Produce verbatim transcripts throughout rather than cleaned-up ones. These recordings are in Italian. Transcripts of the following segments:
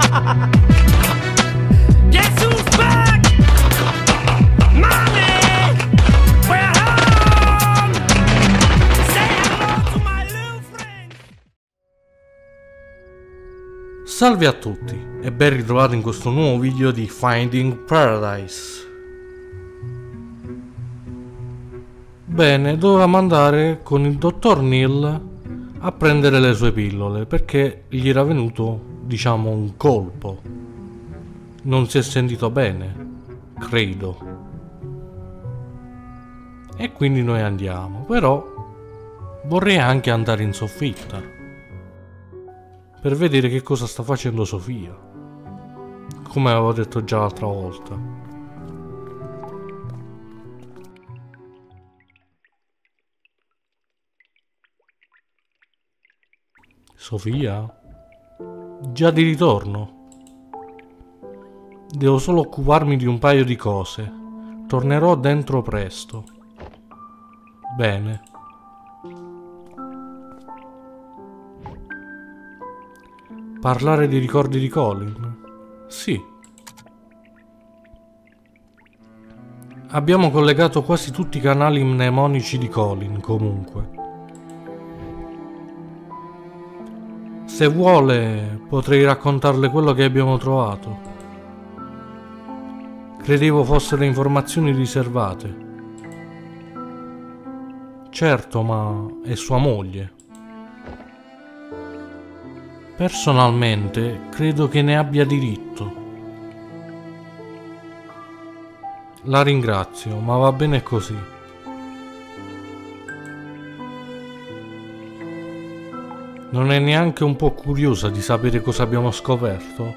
Guess who's back? Mommy, we're home. Say hello to my little friend. Salve a tutti e ben ritrovati in questo nuovo video di Finding Paradise. Bene, dovevamo andare con il dottor Neil a prendere le sue pillole perché gli era venuto, diciamo, un colpo. Non si è sentito bene, credo. E quindi noi andiamo, però vorrei anche andare in soffitta per vedere che cosa sta facendo Sofia, come avevo detto già l'altra volta. Sofia? Già di ritorno? Devo solo occuparmi di un paio di cose. Tornerò dentro presto. Bene. Parlare dei ricordi di Colin? Sì. Abbiamo collegato quasi tutti i canali mnemonici di Colin, comunque. Se vuole, potrei raccontarle quello che abbiamo trovato. Credevo fossero informazioni riservate. Certo, ma è sua moglie. Personalmente, credo che ne abbia diritto. La ringrazio, ma va bene così. Non è neanche un po' curiosa di sapere cosa abbiamo scoperto?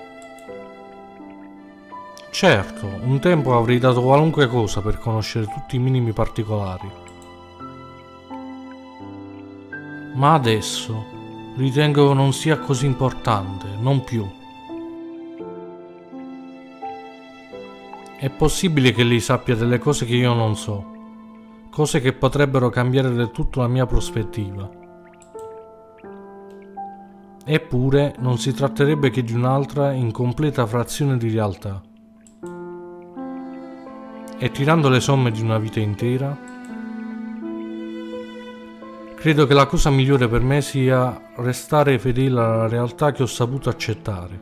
Certo, un tempo avrei dato qualunque cosa per conoscere tutti i minimi particolari. Ma adesso ritengo che non sia così importante, non più. È possibile che lei sappia delle cose che io non so, cose che potrebbero cambiare del tutto la mia prospettiva. Eppure non si tratterebbe che di un'altra incompleta frazione di realtà. E tirando le somme di una vita intera, credo che la cosa migliore per me sia restare fedele alla realtà che ho saputo accettare.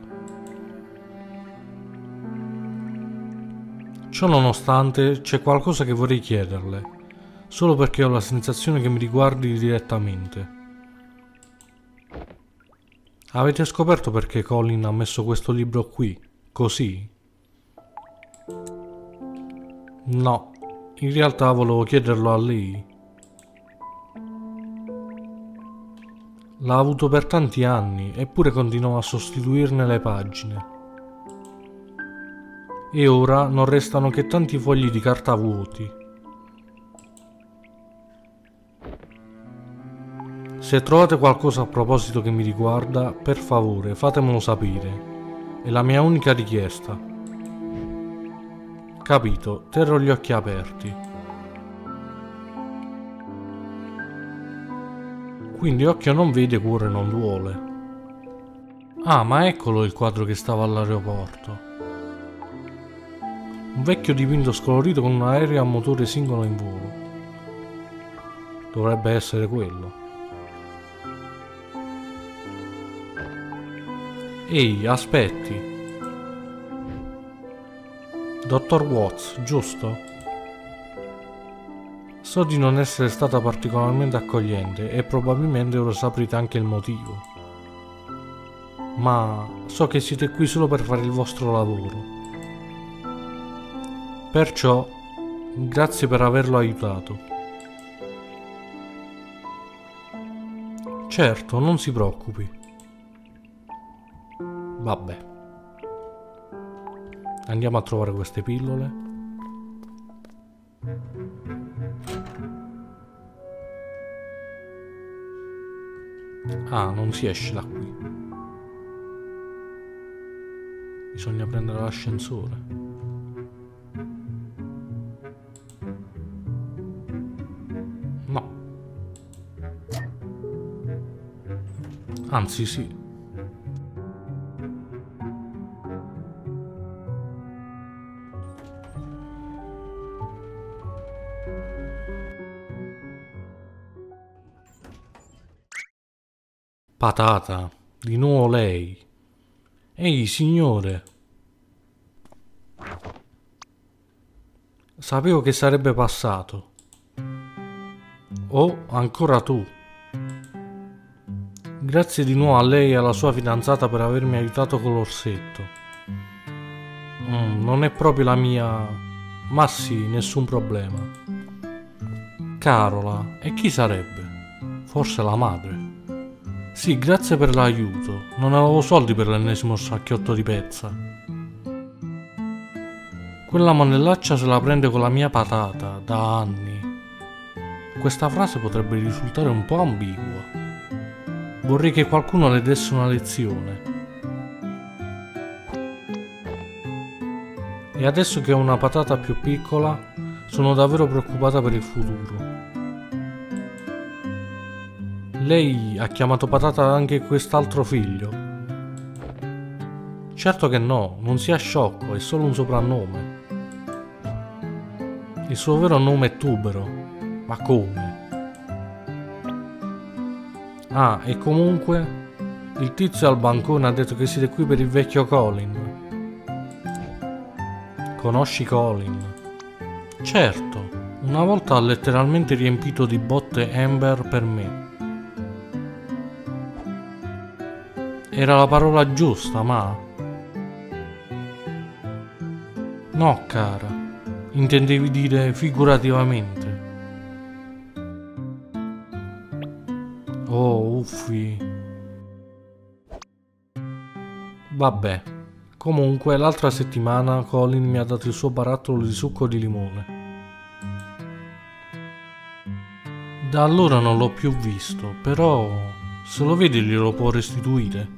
Ciò nonostante, c'è qualcosa che vorrei chiederle, solo perché ho la sensazione che mi riguardi direttamente. Avete scoperto perché Colin ha messo questo libro qui, così? No, in realtà volevo chiederlo a lei. L'ha avuto per tanti anni, eppure continuò a sostituirne le pagine. E ora non restano che tanti fogli di carta vuoti. Se trovate qualcosa a proposito che mi riguarda, per favore fatemelo sapere. È la mia unica richiesta. Capito, terrò gli occhi aperti. Quindi occhio non vede, cuore non duole. Ah, ma eccolo il quadro che stava all'aeroporto. Un vecchio dipinto scolorito con un aereo a motore singolo in volo. Dovrebbe essere quello. Ehi, aspetti. Dottor Watts, giusto? So di non essere stata particolarmente accogliente e probabilmente ora saprete anche il motivo. Ma so che siete qui solo per fare il vostro lavoro. Perciò, grazie per averlo aiutato. Certo, non si preoccupi. Vabbè. Andiamo a trovare queste pillole. Ah, non si esce da qui. Bisogna prendere l'ascensore. No. Anzi, sì. Patata, di nuovo lei. Ehi, signore. Sapevo che sarebbe passato. Oh, ancora tu. Grazie di nuovo a lei e alla sua fidanzata per avermi aiutato con l'orsetto. Mm, non è proprio la mia... Ma sì, nessun problema. Carola, e chi sarebbe? Forse la madre. Sì, grazie per l'aiuto. Non avevo soldi per l'ennesimo sacchiotto di pezza. Quella monellaccia se la prende con la mia patata, da anni. Questa frase potrebbe risultare un po' ambigua. Vorrei che qualcuno le desse una lezione. E adesso che ho una patata più piccola, sono davvero preoccupata per il futuro. Lei ha chiamato patata anche quest'altro figlio? Certo che no, non sia sciocco, è solo un soprannome. Il suo vero nome è Tubero. Ma come? Ah, e comunque, il tizio al bancone ha detto che siete qui per il vecchio Colin. Conosci Colin? Certo, una volta ha letteralmente riempito di botte Amber per me. Era la parola giusta, ma... No, cara, intendevi dire figurativamente. Oh, uffi. Vabbè. Comunque, l'altra settimana Colin mi ha dato il suo barattolo di succo di limone. Da allora non l'ho più visto, però se lo vedi glielo può restituire.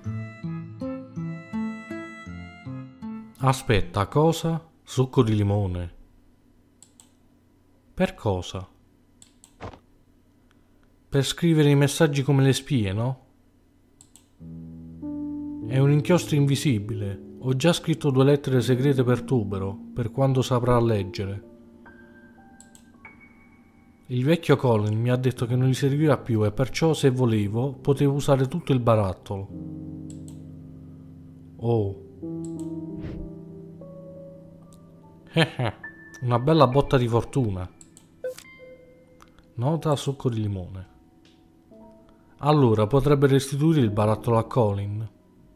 Aspetta, cosa? Succo di limone. Per cosa? Per scrivere i messaggi come le spie, no? È un inchiostro invisibile. Ho già scritto due lettere segrete per Tubero, per quando saprà leggere. Il vecchio Colin mi ha detto che non gli serviva più e perciò, se volevo, potevo usare tutto il barattolo. Oh. Una bella botta di fortuna. Nota succo di limone. Allora, potrebbe restituire il barattolo a Colin?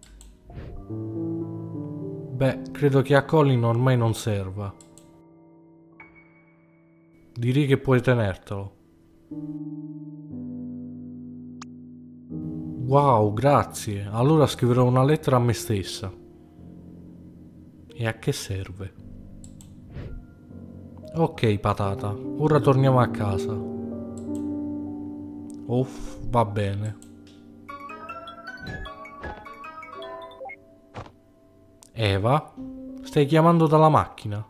Beh, credo che a Colin ormai non serva. Direi che puoi tenertelo. Wow, grazie. Allora scriverò una lettera a me stessa. E a che serve? Ok, patata. Ora torniamo a casa. Uff, va bene. Eva? Stai chiamando dalla macchina?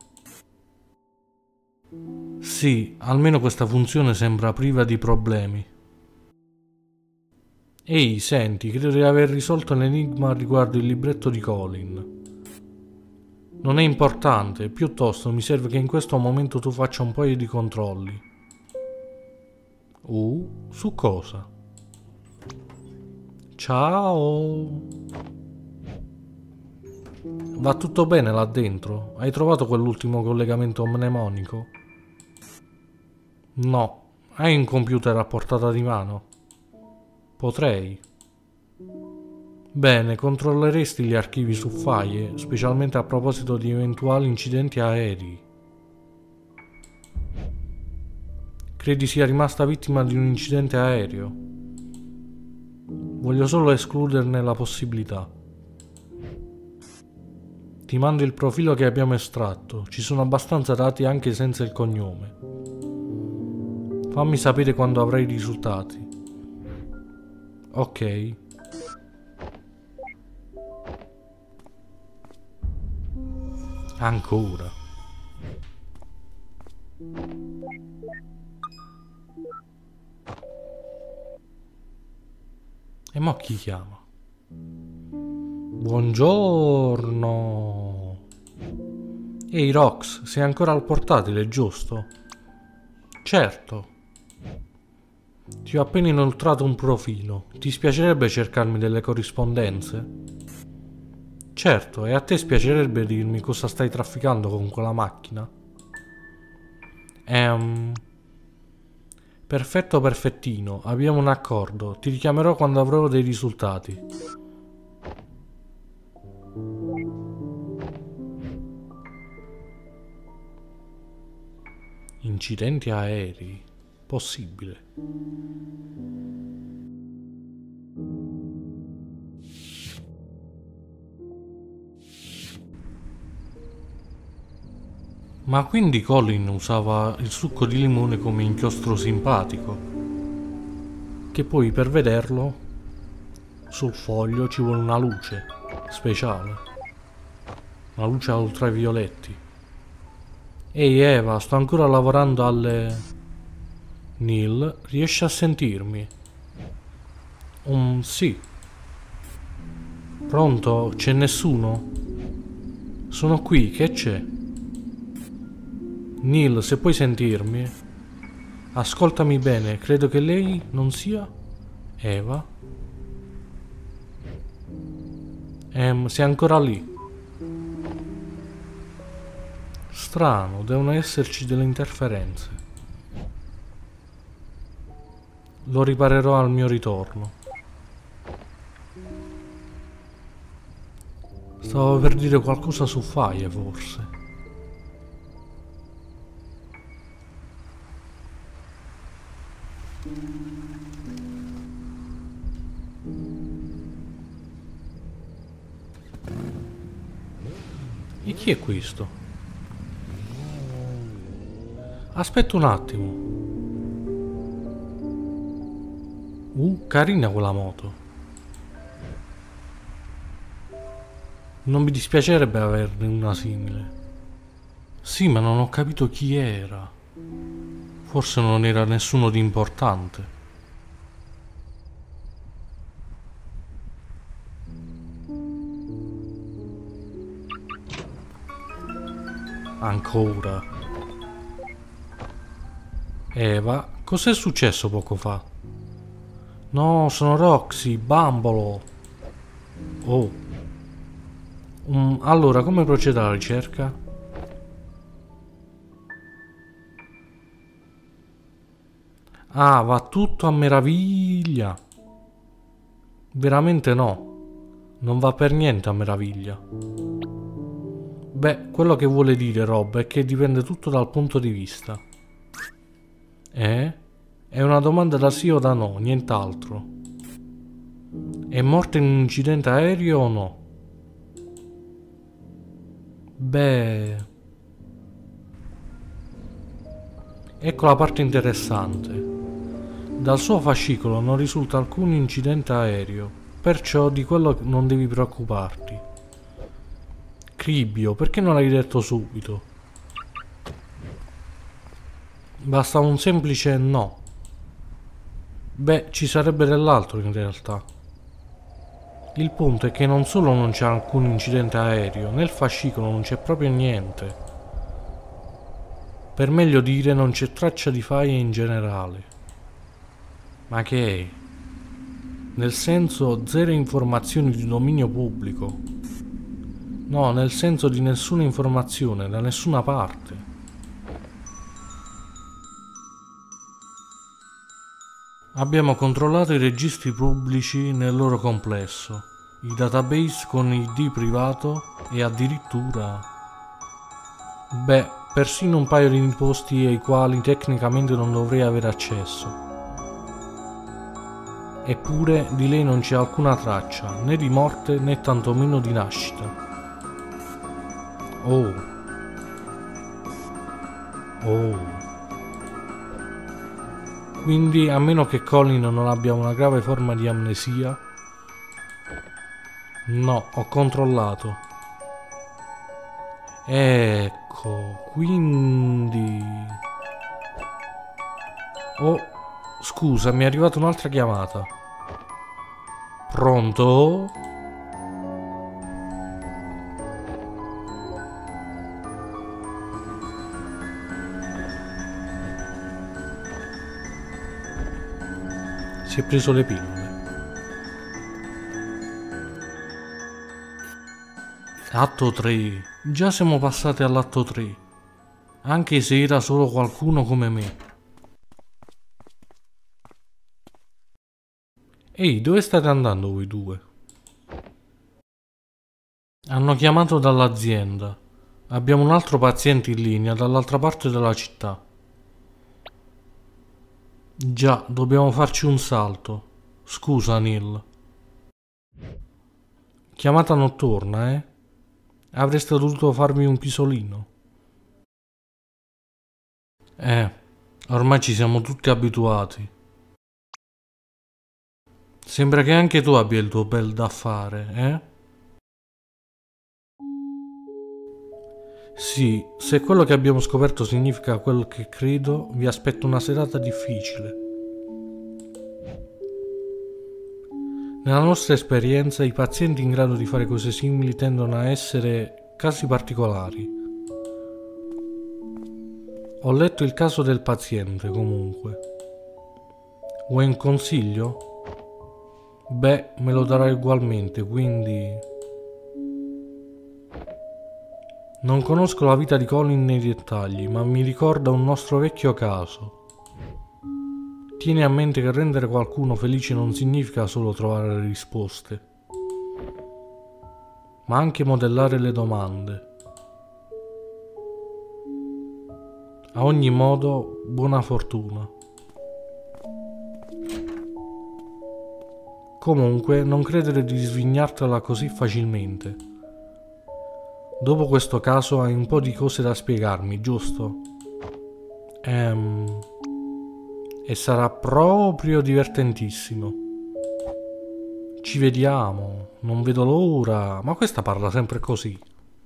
Sì, almeno questa funzione sembra priva di problemi. Ehi, senti, credo di aver risolto l'enigma riguardo il libretto di Colin. Non è importante, piuttosto mi serve che in questo momento tu faccia un paio di controlli. Uh, su cosa? Ciao! Va tutto bene là dentro? Hai trovato quell'ultimo collegamento mnemonico? No. Hai un computer a portata di mano? Potrei. Bene, controlleresti gli archivi su Faye, specialmente a proposito di eventuali incidenti aerei. Credi sia rimasta vittima di un incidente aereo? Voglio solo escluderne la possibilità. Ti mando il profilo che abbiamo estratto, ci sono abbastanza dati anche senza il cognome. Fammi sapere quando avrai i risultati. Ok. Ancora. E mo' chi chiama? Buongiorno. Ehi Rox, sei ancora al portatile, giusto? Certo. Ti ho appena inoltrato un profilo. Ti spiacerebbe cercarmi delle corrispondenze? Certo, e a te spiacerebbe dirmi cosa stai trafficando con quella macchina? Ehm... Perfetto, perfettino, abbiamo un accordo. Ti richiamerò quando avrò dei risultati. Incidenti aerei. Possibile. Ma quindi Colin usava il succo di limone come inchiostro simpatico? Che poi per vederlo sul foglio ci vuole una luce speciale. Una luce a ultravioletti. Ehi Eva, sto ancora lavorando alle... Neil, riesci a sentirmi? Um, sì. Pronto? C'è nessuno? Sono qui, che c'è? Neil, se puoi sentirmi? Ascoltami bene, credo che lei non sia... Eva? Ehm, sei ancora lì? Strano, devono esserci delle interferenze. Lo riparerò al mio ritorno. Stavo per dire qualcosa su Faye, forse. E chi è questo? Aspetta un attimo. Uh, carina quella moto. Non mi dispiacerebbe averne una simile. Sì, ma non ho capito chi era. Forse non era nessuno di importante. Ancora. Eva, cos'è successo poco fa? No, sono Roxy, bambolo. Oh. Um, allora, come procede la ricerca? Ah, va tutto a meraviglia. Veramente no. Non va per niente a meraviglia. Beh, quello che vuole dire Rob è che dipende tutto dal punto di vista. Eh? È una domanda da sì o da no, nient'altro. È morta in un incidente aereo o no? Beh... Ecco la parte interessante. Dal suo fascicolo non risulta alcun incidente aereo, perciò di quello non devi preoccuparti. Cribbio, perché non l'hai detto subito? Basta un semplice no. Beh, ci sarebbe dell'altro in realtà. Il punto è che non solo non c'è alcun incidente aereo, nel fascicolo non c'è proprio niente. Per meglio dire, non c'è traccia di Faye in generale. Ma che è? Nel senso, zero informazioni di dominio pubblico. No, nel senso di nessuna informazione, da nessuna parte. Abbiamo controllato i registri pubblici nel loro complesso, i database con I D privato e addirittura... Beh, persino un paio di posti ai quali tecnicamente non dovrei avere accesso. Eppure di lei non c'è alcuna traccia, né di morte né tantomeno di nascita. Oh. Oh. Quindi, a meno che Colin non abbia una grave forma di amnesia... No, ho controllato. Ecco, quindi... Oh, scusa, mi è arrivata un'altra chiamata. Pronto? si è preso le pillole. Atto tre. Già siamo passati all'atto tre. Anche se era solo qualcuno come me. Ehi, dove state andando voi due? Hanno chiamato dall'azienda. Abbiamo un altro paziente in linea dall'altra parte della città. Già, dobbiamo farci un salto. Scusa, Neil. Chiamata notturna, eh? Avreste dovuto farmi un pisolino. Eh, ormai ci siamo tutti abituati. Sembra che anche tu abbia il tuo bel da fare, eh? Sì, se quello che abbiamo scoperto significa quel che credo, vi aspetto una serata difficile. Nella nostra esperienza, i pazienti in grado di fare cose simili tendono a essere casi particolari. Ho letto il caso del paziente, comunque. Vuoi un consiglio? Beh, me lo darai ugualmente, quindi... Non conosco la vita di Colin nei dettagli, ma mi ricorda un nostro vecchio caso. Tieni a mente che rendere qualcuno felice non significa solo trovare le risposte, ma anche modellare le domande. A ogni modo, buona fortuna. Comunque, non credere di svignartela così facilmente. Dopo questo caso hai un po' di cose da spiegarmi, giusto? Ehm... E sarà proprio divertentissimo. Ci vediamo, non vedo l'ora. Ma questa parla sempre così.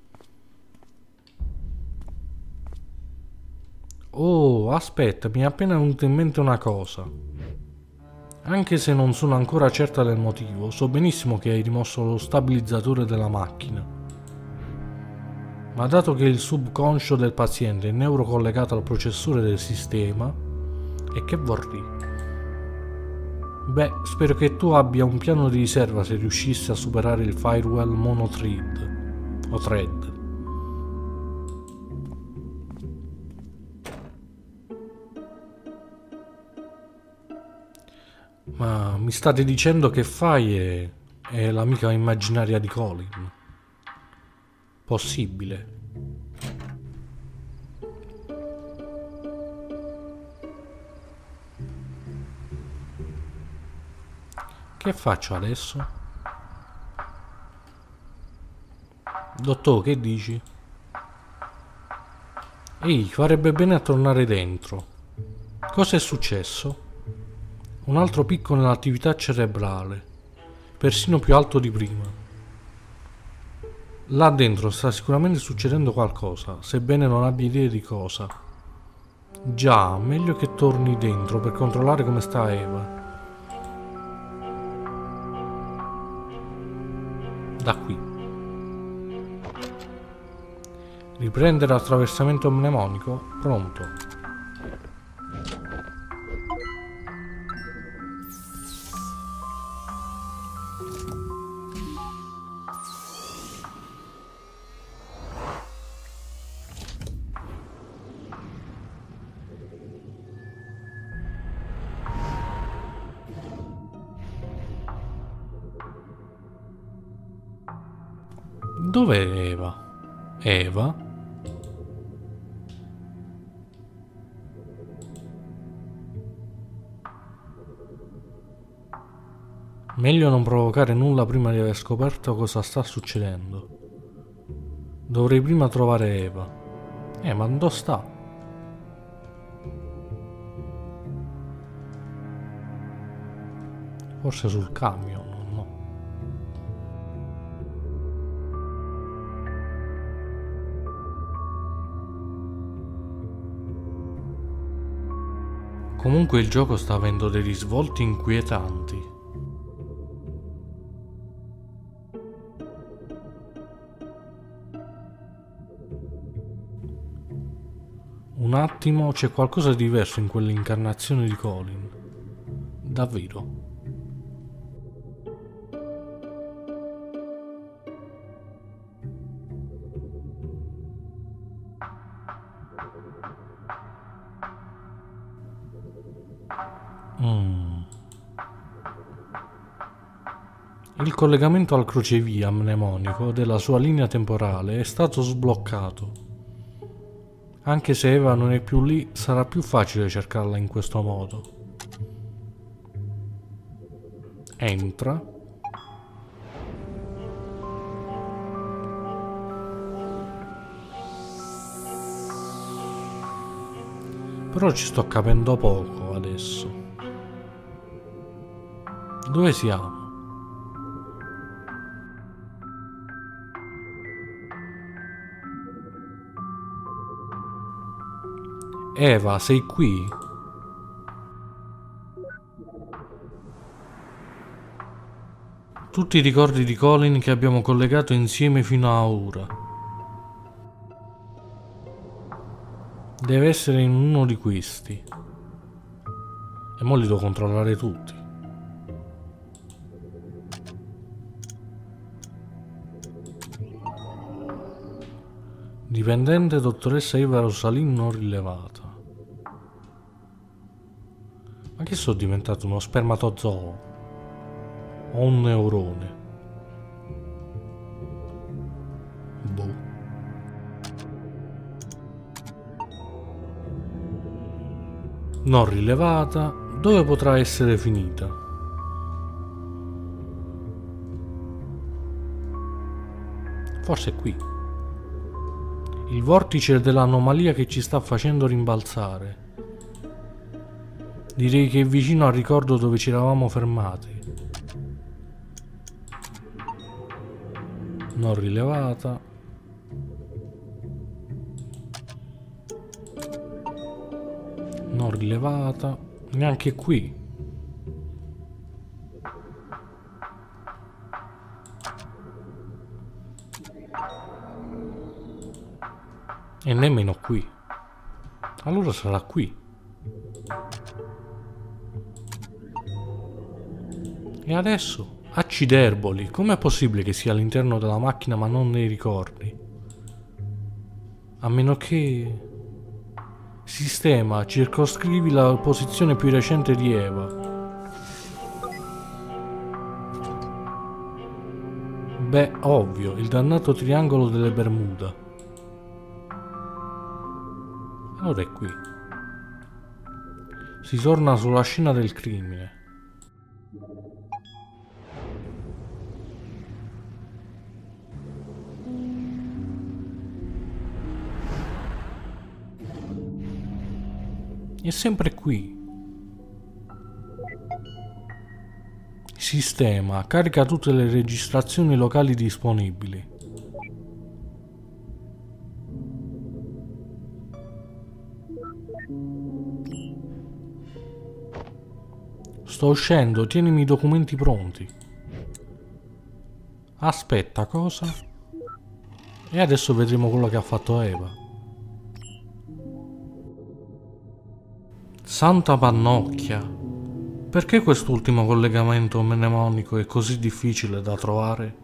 Oh, aspetta, mi è appena venuta in mente una cosa. Anche se non sono ancora certa del motivo, so benissimo che hai rimosso lo stabilizzatore della macchina. Ma dato che il subconscio del paziente è neurocollegato al processore del sistema, e che vorrei? Beh, spero che tu abbia un piano di riserva se riuscissi a superare il firewall monothread o thread. Ma mi state dicendo che Fai è, è l'amica immaginaria di Colin? Possibile. Che faccio adesso? Dottore, che dici? Ehi, farebbe bene a tornare dentro. Cosa è successo? Un altro picco nell'attività cerebrale, persino più alto di prima. Là dentro sta sicuramente succedendo qualcosa, sebbene non abbia idea di cosa. Già, meglio che torni dentro per controllare come sta Eva. Da qui. Riprendere attraversamento mnemonico? Pronto. Dov'è Eva? Eva? Meglio non provocare nulla prima di aver scoperto cosa sta succedendo. Dovrei prima trovare Eva. Eh, ma dove sta? Forse sul camion. Comunque il gioco sta avendo dei risvolti inquietanti. Un attimo, c'è qualcosa di diverso in quell'incarnazione di Colin. Davvero. Il collegamento al crocevia mnemonico della sua linea temporale è stato sbloccato. Anche se Eva non è più lì, sarà più facile cercarla in questo modo. Entra. Però ci sto capendo poco adesso. Dove siamo? Eva, sei qui? Tutti i ricordi di Colin che abbiamo collegato insieme fino a ora. Deve essere in uno di questi. E mo li devo controllare tutti. Dipendente dottoressa Eva Rosalin non rilevata. Ma che sono diventato, uno spermatozoo? O un neurone? Boh. Non rilevata. Dove potrà essere finita? Forse qui. Il vortice dell'anomalia che ci sta facendo rimbalzare. Direi che è vicino al ricordo dove ci eravamo fermati. Non rilevata. Non rilevata. Neanche qui. E nemmeno qui. Allora sarà qui. E adesso? Acciderboli, com'è possibile che sia all'interno della macchina ma non nei ricordi? A meno che... Sistema, circoscrivi la posizione più recente di Eva. Beh, ovvio, il dannato triangolo delle Bermuda. Allora è qui. Si torna sulla scena del crimine. È sempre qui. Sistema, carica tutte le registrazioni locali disponibili. Sto uscendo, tienimi i documenti pronti. Aspetta, cosa? E adesso vedremo quello che ha fatto Eva. Santa pannocchia, perché quest'ultimo collegamento mnemonico è così difficile da trovare?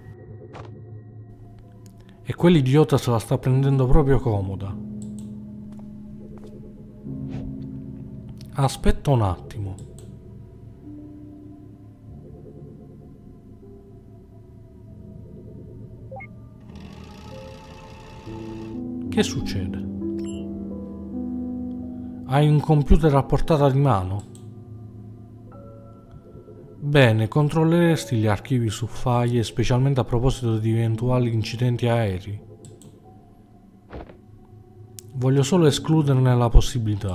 E quell'idiota se la sta prendendo proprio comoda. Aspetta un attimo. Che succede? Hai un computer a portata di mano? Bene, controlleresti gli archivi su file, specialmente a proposito di eventuali incidenti aerei. Voglio solo escluderne la possibilità.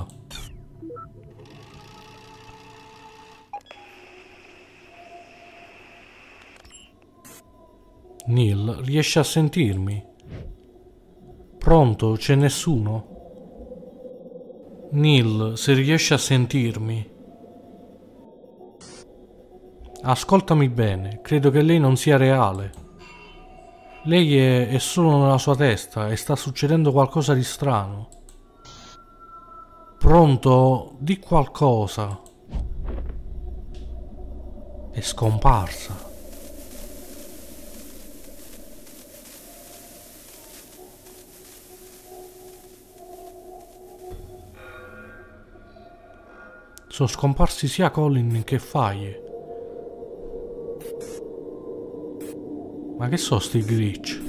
Neil, riesci a sentirmi? Pronto? C'è nessuno? Neil, se riesci a sentirmi. Ascoltami bene, credo che lei non sia reale. Lei è, è solo nella sua testa e sta succedendo qualcosa di strano. Pronto? Di qualcosa. È scomparsa. Sono scomparsi sia Colin che Faye. Ma che so sti glitch?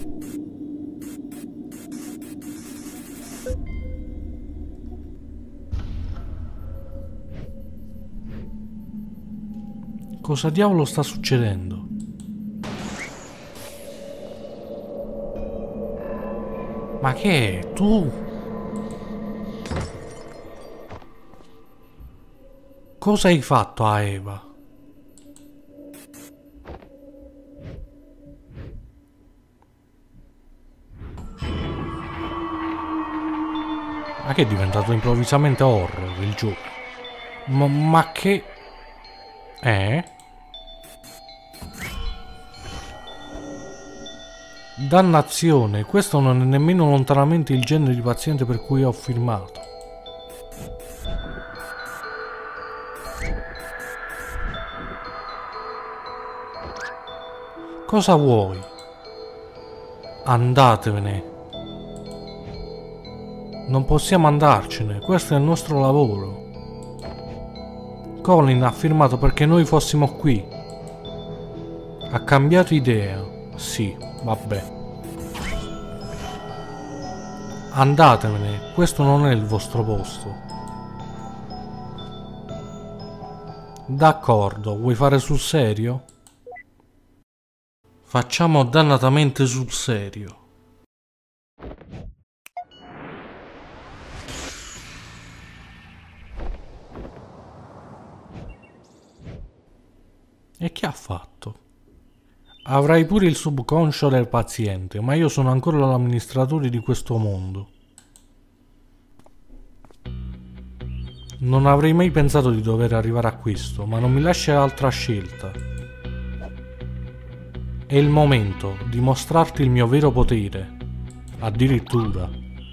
Cosa diavolo sta succedendo? Ma che è? Tu? Cosa hai fatto a Eva? Ma che è diventato improvvisamente horror il gioco? Ma, ma che... Eh? Dannazione, questo non è nemmeno lontanamente il genere di paziente per cui ho firmato. Cosa vuoi? Andatevene. Non possiamo andarcene, questo è il nostro lavoro. Colin ha firmato perché noi fossimo qui. Ha cambiato idea. Sì, vabbè. Andatevene, questo non è il vostro posto. D'accordo, vuoi fare sul serio? Facciamo dannatamente sul serio. E che ha fatto? Avrai pure il subconscio del paziente, ma io sono ancora l'amministratore di questo mondo. Non avrei mai pensato di dover arrivare a questo, ma non mi lascia altra scelta. È il momento di mostrarti il mio vero potere. Addirittura.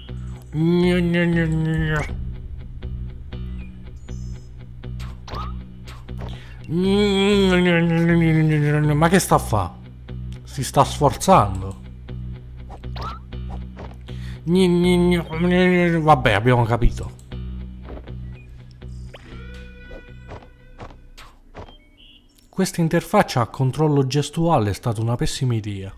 Ma che sta a fa? Si sta sforzando. Vabbè, abbiamo capito. Questa interfaccia a controllo gestuale è stata una pessima idea.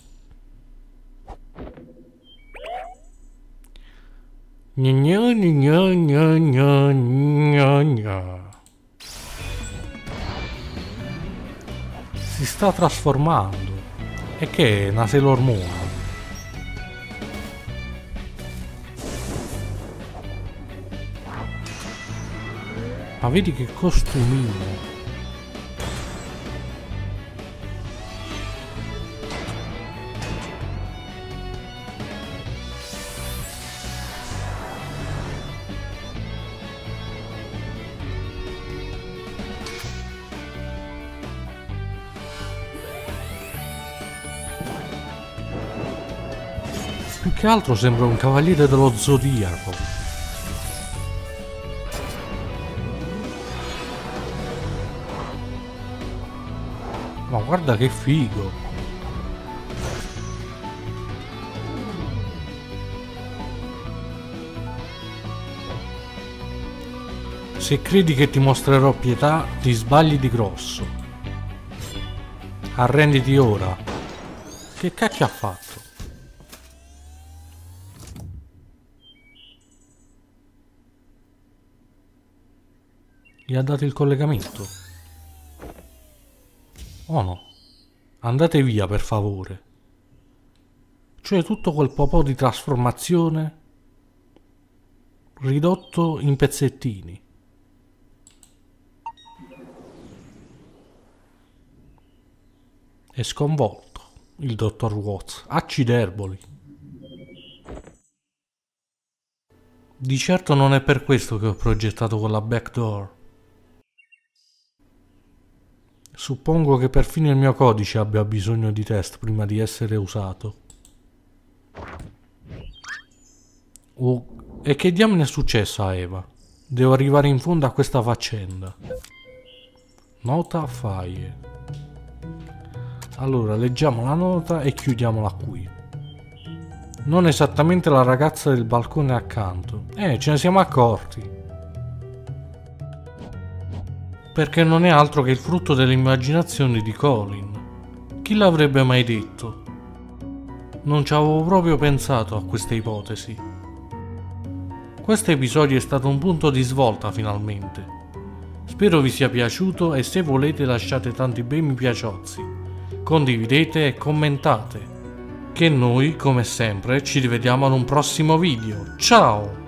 Si sta trasformando. E che è una Sailor Moon? Ma vedi che costumino. Più che altro sembra un cavaliere dello zodiaco. Ma guarda che figo. Se credi che ti mostrerò pietà, ti sbagli di grosso. Arrenditi ora. Che cacchio ha fatto? Gli ha dato il collegamento. Oh no. Andate via per favore. Cioè tutto quel popò di trasformazione ridotto in pezzettini. È sconvolto il dottor Watts. Acciderboli. Di certo non è per questo che ho progettato quella backdoor. Suppongo che perfino il mio codice abbia bisogno di test prima di essere usato. Oh, e che diamine è successo a Eva? Devo arrivare in fondo a questa faccenda. Nota Faye. Allora, leggiamo la nota e chiudiamola qui. Non esattamente la ragazza del balcone accanto. Eh, ce ne siamo accorti. Perché non è altro che il frutto delle immaginazioni di Colin, Chi l'avrebbe mai detto? Non ci avevo proprio pensato a questa ipotesi. Questo episodio è stato un punto di svolta finalmente. Spero vi sia piaciuto e se volete lasciate tanti bei mi piaciozzi, condividete e commentate. Che noi, come sempre, ci rivediamo ad un prossimo video. Ciao!